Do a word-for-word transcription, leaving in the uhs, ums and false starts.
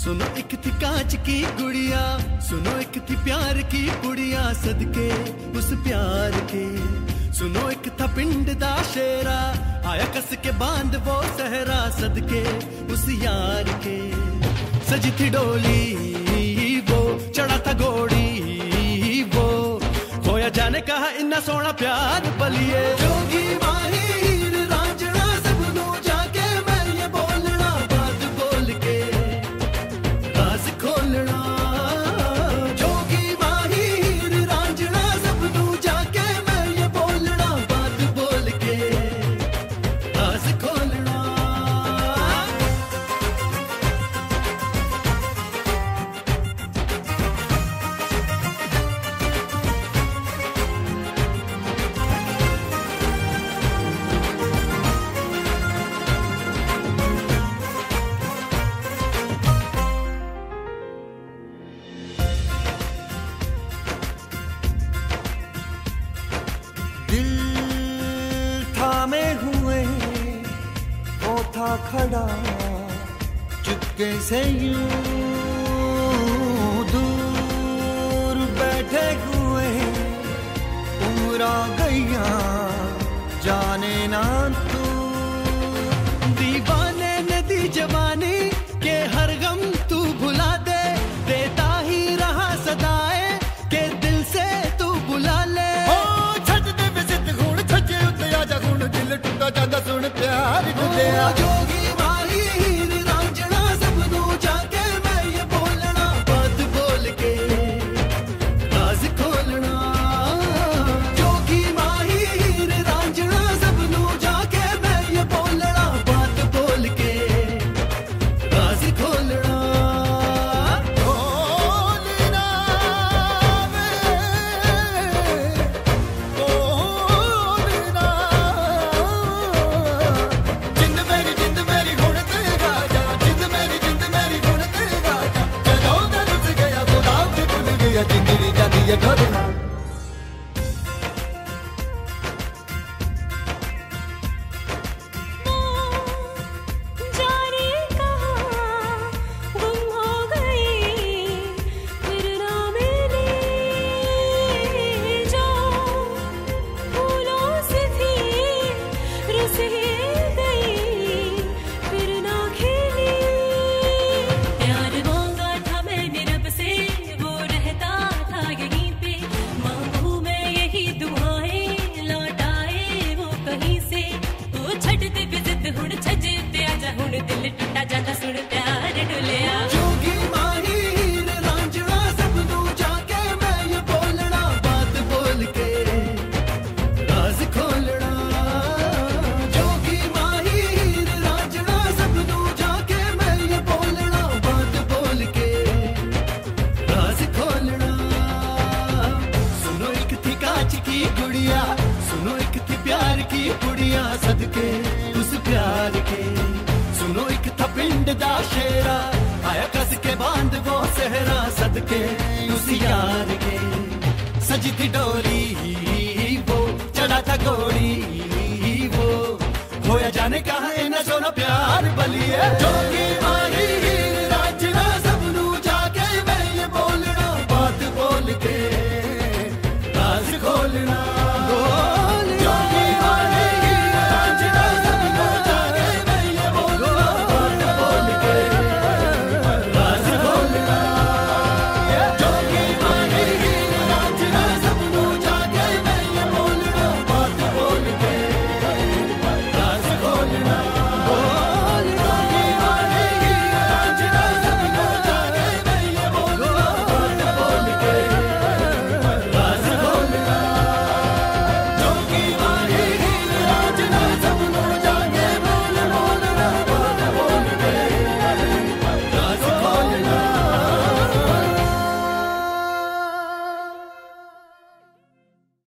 सुनो एक थी कांच की गुड़िया, सुनो एक थी प्यार की पुड़िया, सदके उस प्यार के। सुनो एक था पिंड दा शेरा, आया कस के बांध वो सहरा, सदके उस यार के। सजी थी डोली वो, चढ़ा था घोड़ी वो, खोया जाने कहा इन्ना सोना प्यार बलिए। जोगी माही हीर रांझना सबनू जाके मैं ये बोलना, बात बोल के राज खोलना। जोगी माही हीर रांझना सबनू जाके मैं ये बोलना, बात बोल के राज खोलना। दिल थामे हुए वो था खड़ा, चुपके से यूं दूर बैठे हुए। उम्र गैया जाने ना तू, दीवाने ने दी जवानी के हर गम तू भुला दे, देता ही रहा सदाए के दिल से तू बुला ले। दिल टूटा जादा सुन प्यार गुलिया। जोगी माही हीर रांझना सबनू जाके मैं ये बोलना, बात बोल के राज खोलना। जोगी माही हीर रांझना सबनू जाके मैं ये बोलना, बात बोल के राज खोलना। जिंदगी जाती है ढोलना। दिल टूटा जाता सुन प्यार डुलिया। जोगी माही हीर रांझना सबनू जाके मैं ये बोलना, बात बोल के राज खोलना। जोगी माही हीर रांझना सबनू जाके मैं ये बोलना, बात बोल के राज खोलना। सुनो एक थी कांच की गुड़िया, सुनो एक थी प्यार की पुड़िया, सदके उस प्यार के। सुनो एक था पिंड दा शेरा, आया कस के बांध वो सहरा, सदके उस यार के। सजी थी डोली वो, चढ़ा था घोड़ी वो, खोया जाने कहा इन्ना सोना प्यार बलिए। जोगी माही हीर रांझना सबनू जाके मैं ये बोलना, बात बोल के राज खोलना।